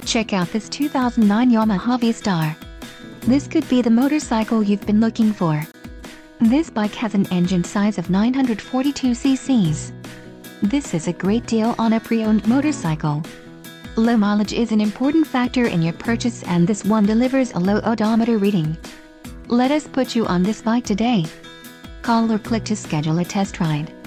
Check out this 2009 Yamaha V-Star. This could be the motorcycle you've been looking for. This bike has an engine size of 942 cc's. This is a great deal on a pre-owned motorcycle. Low mileage is an important factor in your purchase, and this one delivers a low odometer reading. Let us put you on this bike today. Call or click to schedule a test ride.